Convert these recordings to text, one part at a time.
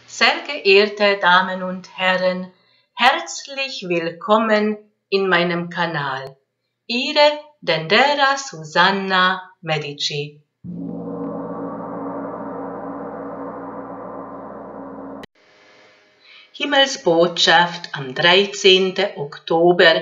Sehr geehrte Damen und Herren, herzlich willkommen in meinem Kanal. Ihre Dendera Susanna Medici. Himmelsbotschaft am 13. Oktober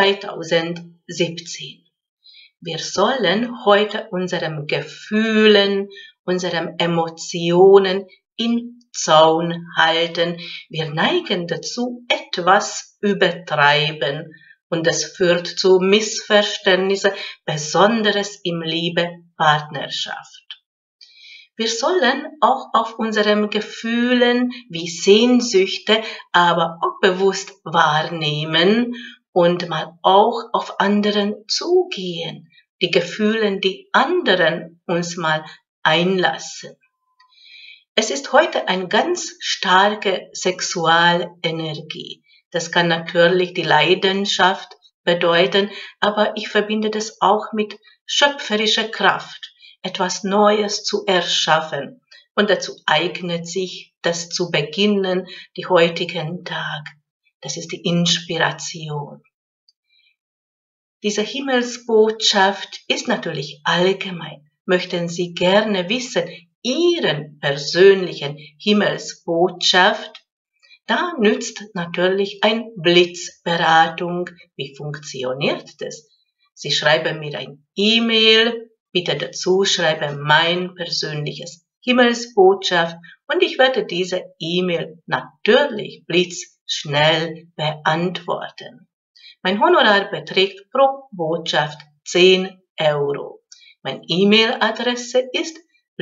2017. Wir sollen heute unseren Gefühlen, unseren Emotionen in Zaun halten. Wir neigen dazu, etwas übertreiben und es führt zu Missverständnissen, besonders im Liebe-Partnerschaft. Wir sollen auch auf unseren Gefühlen wie Sehnsüchte, aber auch bewusst wahrnehmen und mal auch auf anderen zugehen, die Gefühle, die anderen uns mal einlassen. Es ist heute eine ganz starke Sexualenergie. Das kann natürlich die Leidenschaft bedeuten, aber ich verbinde das auch mit schöpferischer Kraft, etwas Neues zu erschaffen. Und dazu eignet sich das zu beginnen, die heutigen Tag. Das ist die Inspiration. Diese Himmelsbotschaft ist natürlich allgemein. Möchten Sie gerne wissen, Ihren persönlichen Himmelsbotschaft, da nützt natürlich eine Blitzberatung. Wie funktioniert das? Sie schreiben mir ein E-Mail, bitte dazu schreiben mein persönliches Himmelsbotschaft und ich werde diese E-Mail natürlich blitzschnell beantworten. Mein Honorar beträgt pro Botschaft 10 €. Meine E-Mail-Adresse ist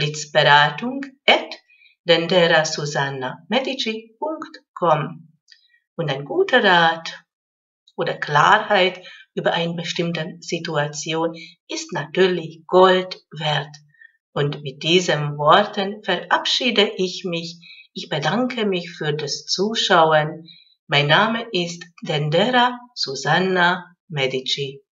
blitzberatung@denderasuzannamedici.com. Und ein guter Rat oder Klarheit über eine bestimmte Situation ist natürlich Gold wert. Und mit diesen Worten verabschiede ich mich. Ich bedanke mich für das Zuschauen. Mein Name ist Dendera Susanna Medici.